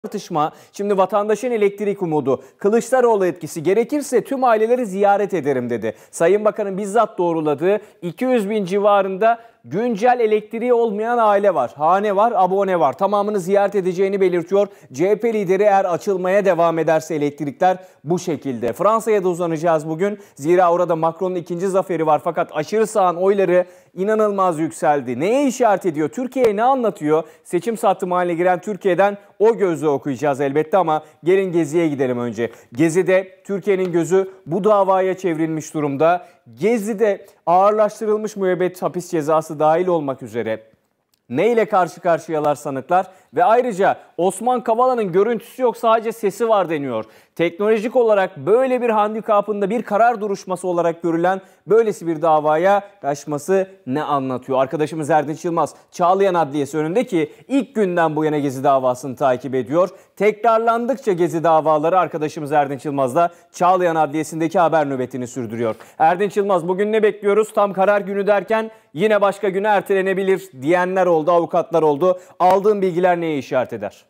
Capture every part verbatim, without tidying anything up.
Tartışma, şimdi vatandaşın elektrik umudu, Kılıçdaroğlu etkisi, gerekirse tüm aileleri ziyaret ederim dedi. Sayın Bakan'ın bizzat doğruladığı iki yüz bin civarında güncel elektriği olmayan aile var. Hane var, abone var. Tamamını ziyaret edeceğini belirtiyor. C H P lideri eğer açılmaya devam ederse elektrikler bu şekilde. Fransa'ya da uzanacağız bugün. Zira orada Macron'un ikinci zaferi var. Fakat aşırı sağın oyları inanılmaz yükseldi. Neye işaret ediyor? Türkiye'ye ne anlatıyor? Seçim sattım haline giren Türkiye'den o gözle okuyacağız elbette ama gelin Gezi'ye gidelim önce. Gezi'de Türkiye'nin gözü bu davaya çevrilmiş durumda. Gezi'de ağırlaştırılmış müebbet hapis cezası dahil olmak üzere ne ile karşı karşıyalar sanıklar ve ayrıca Osman Kavala'nın görüntüsü yok, sadece sesi var deniyor. Teknolojik olarak böyle bir handikapında bir karar duruşması olarak görülen böylesi bir davaya kaçması ne anlatıyor? Arkadaşımız Erdinç Yılmaz Çağlayan Adliyesi önünde ki ilk günden bu yana Gezi davasını takip ediyor. Tekrarlandıkça Gezi davaları arkadaşımız Erdinç Yılmaz da Çağlayan Adliyesi'ndeki haber nöbetini sürdürüyor. Erdinç Yılmaz, bugün ne bekliyoruz? Tam karar günü derken yine başka güne ertelenebilir diyenler oldu, avukatlar oldu. Aldığın bilgiler neye işaret eder?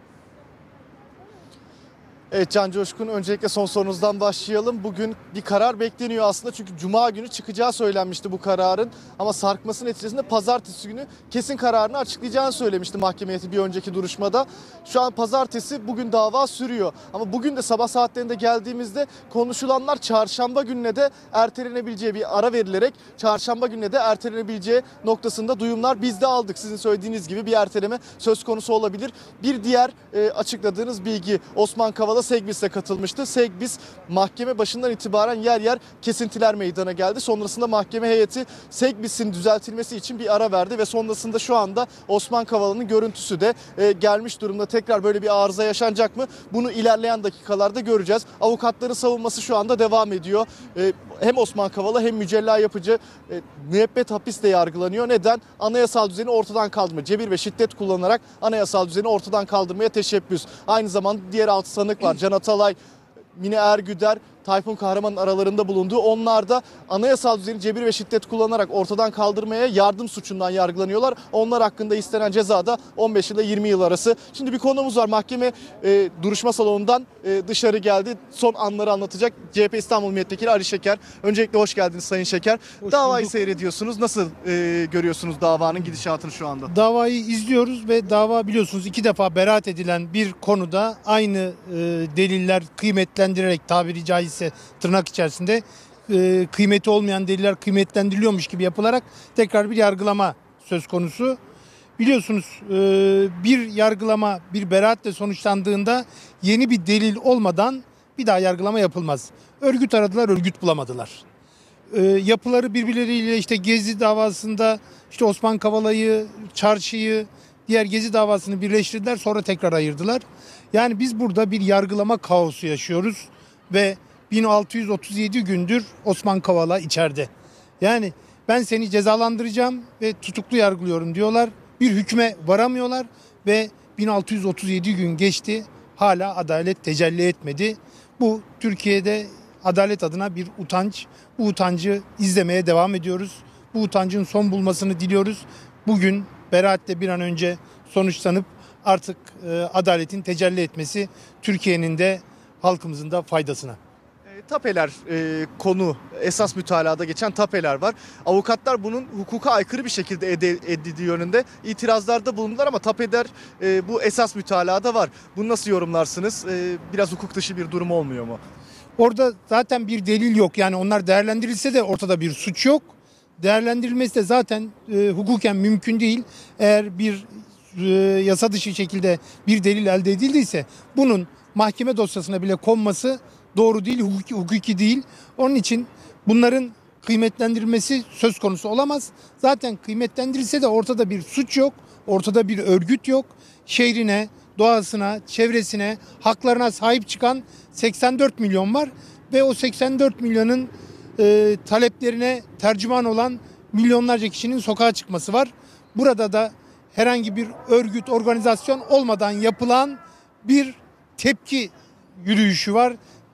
Evet Can Coşkun, öncelikle son sorunuzdan başlayalım. Bugün bir karar bekleniyor aslında çünkü Cuma günü çıkacağı söylenmişti bu kararın. Ama sarkması neticesinde pazartesi günü kesin kararını açıklayacağını söylemişti mahkeme heyeti bir önceki duruşmada. Şu an pazartesi, bugün dava sürüyor. Ama bugün de sabah saatlerinde geldiğimizde konuşulanlar çarşamba gününe de ertelenebileceği, bir ara verilerek çarşamba gününe de ertelenebileceği noktasında duyumlar biz de aldık. Sizin söylediğiniz gibi bir erteleme söz konusu olabilir. Bir diğer e, açıkladığınız bilgi, Osman Kavala Segbis'e katılmıştı. Segbis mahkeme başından itibaren yer yer kesintiler meydana geldi. Sonrasında mahkeme heyeti Segbis'in düzeltilmesi için bir ara verdi ve sonrasında şu anda Osman Kavala'nın görüntüsü de e, gelmiş durumda. Tekrar böyle bir arıza yaşanacak mı? Bunu ilerleyen dakikalarda göreceğiz. Avukatların savunması şu anda devam ediyor. E, hem Osman Kavala hem Mücella Yapıcı e, müebbet hapiste yargılanıyor. Neden? Anayasal düzeni ortadan kaldırma, cebir ve şiddet kullanarak anayasal düzeni ortadan kaldırmaya teşebbüs. Aynı zamanda diğer altı sanık var. Can Atalay, Mine Ergüder, Tayfun Kahraman'ın aralarında bulunduğu, onlar da anayasal düzeni cebir ve şiddet kullanarak ortadan kaldırmaya yardım suçundan yargılanıyorlar. Onlar hakkında istenen ceza da on beş ile yirmi yıl arası. Şimdi bir konumuz var. Mahkeme e, duruşma salonundan e, dışarı geldi. Son anları anlatacak C H P İstanbul Milletvekili Ali Şeker. Öncelikle hoş geldiniz Sayın Şeker. Hoş Davayı bulduk. Seyrediyorsunuz. Nasıl e, görüyorsunuz davanın gidişatını şu anda? Davayı izliyoruz ve dava, biliyorsunuz, iki defa beraat edilen bir konuda aynı e, deliller kıymetlendirerek, tabiri caizse tırnak içerisinde e, kıymeti olmayan deliller kıymetlendiriliyormuş gibi yapılarak tekrar bir yargılama söz konusu. Biliyorsunuz e, bir yargılama bir beraatle sonuçlandığında yeni bir delil olmadan bir daha yargılama yapılmaz. Örgüt aradılar, örgüt bulamadılar. E, yapıları birbirleriyle, işte Gezi davasında işte Osman Kavala'yı, Çarşı'yı, diğer Gezi davasını birleştirdiler, sonra tekrar ayırdılar. Yani biz burada bir yargılama kaosu yaşıyoruz ve bin altı yüz otuz yedi gündür Osman Kavala içeride. Yani ben seni cezalandıracağım ve tutuklu yargılıyorum diyorlar. Bir hükme varamıyorlar ve bin altı yüz otuz yedi gün geçti. Hala adalet tecelli etmedi. Bu Türkiye'de adalet adına bir utanç. Bu utancı izlemeye devam ediyoruz. Bu utancın son bulmasını diliyoruz. Bugün beraatle bir an önce sonuçlanıp artık e, adaletin tecelli etmesi Türkiye'nin de halkımızın da faydasına. Tapeler e, konu, esas mütalada geçen tapeler var. Avukatlar bunun hukuka aykırı bir şekilde edildiği yönünde itirazlarda bulundular ama tapeler e, bu esas mütalada var. Bunu nasıl yorumlarsınız? E, biraz hukuk dışı bir durum olmuyor mu? Orada zaten bir delil yok. Yani onlar değerlendirilse de ortada bir suç yok. Değerlendirilmesi de zaten e, hukuken mümkün değil. Eğer bir e, yasa dışı şekilde bir delil elde edildiyse bunun mahkeme dosyasına bile konması doğru değil, hukuki, hukuki değil. Onun için bunların kıymetlendirilmesi söz konusu olamaz. Zaten kıymetlendirilse de ortada bir suç yok, ortada bir örgüt yok. Şehrine, doğasına, çevresine, haklarına sahip çıkan seksen dört milyon var ve o seksen dört milyonun e, taleplerine tercüman olan milyonlarca kişinin sokağa çıkması var. Burada da herhangi bir örgüt, organizasyon olmadan yapılan bir tepki yürüyüşü var.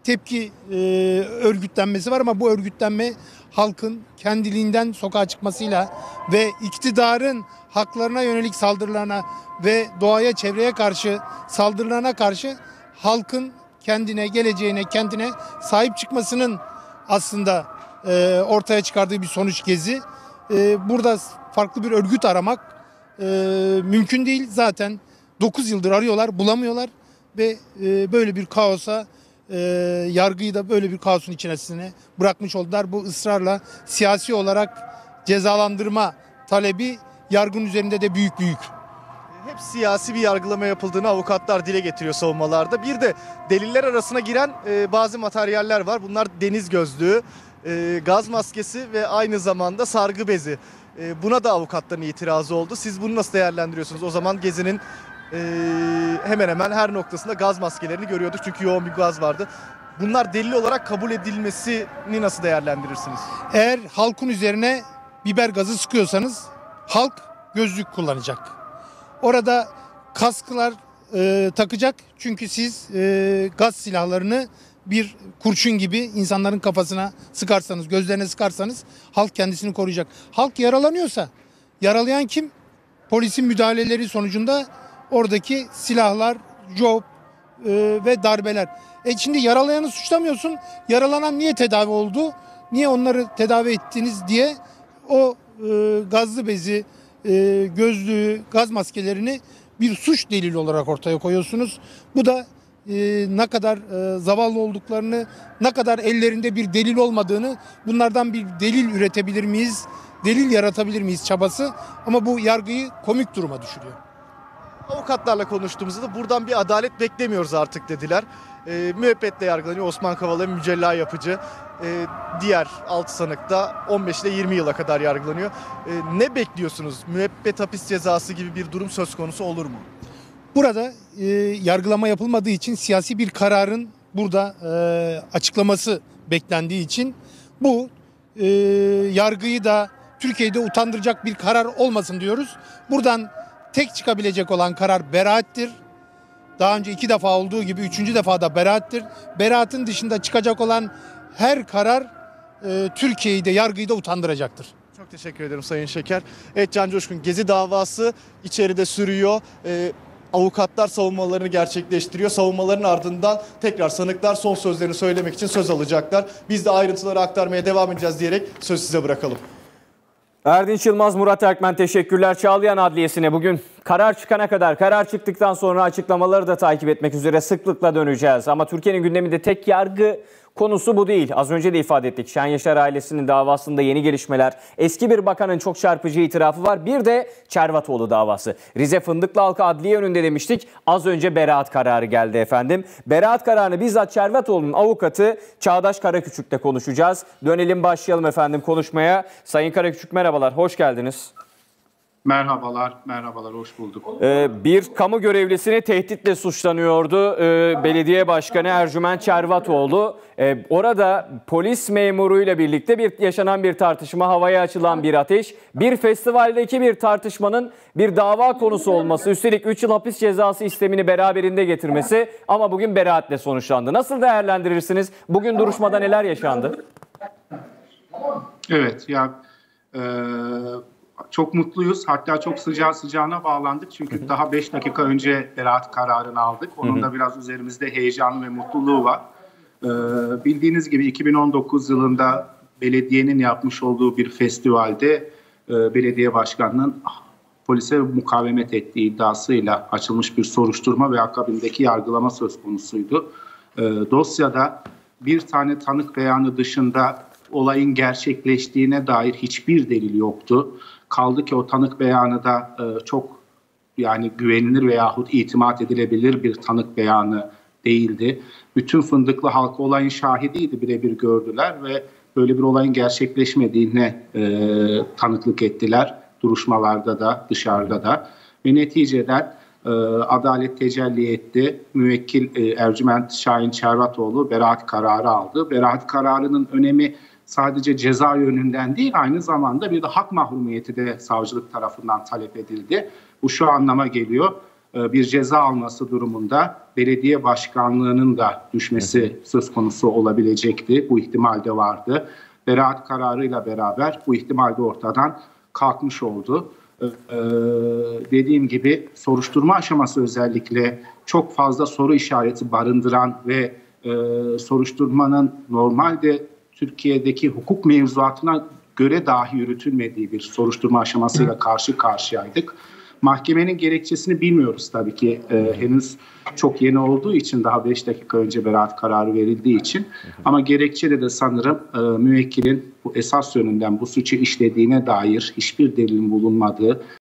tepki e, örgütlenmesi var ama bu örgütlenme halkın kendiliğinden sokağa çıkmasıyla ve iktidarın haklarına yönelik saldırılarına ve doğaya, çevreye karşı saldırılarına karşı halkın kendine, geleceğine, kendine sahip çıkmasının aslında e, ortaya çıkardığı bir sonuç Gezi. E, burada farklı bir örgüt aramak e, mümkün değil. Zaten dokuz yıldır arıyorlar, bulamıyorlar ve e, böyle bir kaosa, e, yargıyı da böyle bir kaosun içerisine bırakmış oldular. Bu ısrarla siyasi olarak cezalandırma talebi yargının üzerinde de büyük büyük. Hep siyasi bir yargılama yapıldığını avukatlar dile getiriyor savunmalarda. Bir de deliller arasına giren e, bazı materyaller var. Bunlar deniz gözlüğü, e, gaz maskesi ve aynı zamanda sargı bezi. E, buna da avukatların itirazı oldu. Siz bunu nasıl değerlendiriyorsunuz? O zaman Gezi'nin e, hemen hemen her noktasında gaz maskelerini görüyorduk. Çünkü yoğun bir gaz vardı. Bunlar delil olarak kabul edilmesini nasıl değerlendirirsiniz? Eğer halkın üzerine biber gazı sıkıyorsanız halk gözlük kullanacak. Orada kasklar e, takacak çünkü siz e, gaz silahlarını bir kurşun gibi insanların kafasına sıkarsanız, gözlerine sıkarsanız halk kendisini koruyacak. Halk yaralanıyorsa yaralayan kim? Polisin müdahaleleri sonucunda oradaki silahlar, job e, ve darbeler. E şimdi yaralayanı suçlamıyorsun. Yaralanan niye tedavi oldu? Niye onları tedavi ettiniz diye o e, gazlı bezi, e, gözlüğü, gaz maskelerini bir suç delili olarak ortaya koyuyorsunuz. Bu da e, ne kadar e, zavallı olduklarını, ne kadar ellerinde bir delil olmadığını, bunlardan bir delil üretebilir miyiz, delil yaratabilir miyiz çabası, ama bu yargıyı komik duruma düşürüyor. Avukatlarla konuştuğumuzda da buradan bir adalet beklemiyoruz artık dediler. E, müebbetle yargılanıyor Osman Kavala, Mücella Yapıcı. E, diğer altı sanık da on beş ile yirmi yıla kadar yargılanıyor. E, ne bekliyorsunuz? Müebbet hapis cezası gibi bir durum söz konusu olur mu? Burada e, yargılama yapılmadığı için siyasi bir kararın burada e, açıklaması beklendiği için bu e, yargıyı da Türkiye'de utandıracak bir karar olmasın diyoruz. Buradan tek çıkabilecek olan karar beraattir. Daha önce iki defa olduğu gibi üçüncü defa da beraattir. Beraatın dışında çıkacak olan her karar e, Türkiye'yi de yargıyı da utandıracaktır. Çok teşekkür ederim Sayın Şeker. Evet Can Coşkun, Gezi davası içeride sürüyor. Ee, avukatlar savunmalarını gerçekleştiriyor. Savunmaların ardından tekrar sanıklar son sözlerini söylemek için söz alacaklar. Biz de ayrıntıları aktarmaya devam edeceğiz diyerek söz size bırakalım. Erdinç Yılmaz, Murat Erkmen teşekkürler. Çağlayan Adliyesi'ne bugün karar çıkana kadar, karar çıktıktan sonra açıklamaları da takip etmek üzere sıklıkla döneceğiz. Ama Türkiye'nin gündeminde tek yargı konusu bu değil. Az önce de ifade ettik. Şen Yaşar ailesinin davasında yeni gelişmeler. Eski bir bakanın çok çarpıcı itirafı var. Bir de Çervatoğlu davası. Rize Fındıklı Halkı adliye önünde demiştik. Az önce beraat kararı geldi efendim. Beraat kararını bizzat Çervatoğlu'nun avukatı Çağdaş Karaküçük'le konuşacağız. Dönelim, başlayalım efendim konuşmaya. Sayın Karaküçük merhabalar, hoş geldiniz. Merhabalar, merhabalar, hoş bulduk. Ee, bir kamu görevlisini tehditle suçlanıyordu ee, belediye başkanı Ercüment Çervatoğlu. Ee, orada polis memuruyla birlikte bir yaşanan bir tartışma, havaya açılan bir ateş, bir festivaldeki bir tartışmanın bir dava konusu olması, üstelik üç yıl hapis cezası istemini beraberinde getirmesi, ama bugün beraatle sonuçlandı. Nasıl değerlendirirsiniz? Bugün duruşmada neler yaşandı? Evet, ya e, çok mutluyuz. Hatta çok sıcağı sıcağına bağlandık. Çünkü hı hı. daha beş dakika önce beraat kararını aldık. Onun hı hı. da biraz üzerimizde heyecan ve mutluluğu var. Ee, bildiğiniz gibi iki bin on dokuz yılında belediyenin yapmış olduğu bir festivalde e, belediye başkanının polise mukavemet ettiği iddiasıyla açılmış bir soruşturma ve akabindeki yargılama söz konusuydu. E, dosyada bir tane tanık beyanı dışında olayın gerçekleştiğine dair hiçbir delil yoktu. Kaldı ki o tanık beyanı da e, çok yani güvenilir veyahut itimat edilebilir bir tanık beyanı değildi. Bütün Fındıklı halkı olayın şahidiydi, birebir gördüler ve böyle bir olayın gerçekleşmediğine e, tanıklık ettiler. Duruşmalarda da dışarıda da ve neticeden e, adalet tecelli etti. Müvekkil e, Ercüment Şahin Çervatoğlu beraat kararı aldı. Beraat kararının önemi sadece ceza yönünden değil, aynı zamanda bir de hak mahrumiyeti de savcılık tarafından talep edildi. Bu şu anlama geliyor. e, bir ceza alması durumunda belediye başkanlığının da düşmesi söz konusu olabilecekti. Bu ihtimal de vardı. Beraat kararıyla beraber bu ihtimal de ortadan kalkmış oldu. Ee, dediğim gibi soruşturma aşaması özellikle çok fazla soru işareti barındıran ve e, soruşturmanın normalde Türkiye'deki hukuk mevzuatına göre dahi yürütülmediği bir soruşturma aşamasıyla karşı karşıyaydık. Mahkemenin gerekçesini bilmiyoruz tabii ki. Ee, henüz çok yeni olduğu için, daha beş dakika önce beraat kararı verildiği için. Ama gerekçede de sanırım e, müvekkilin bu esas yönünden bu suçu işlediğine dair hiçbir delilin bulunmadığı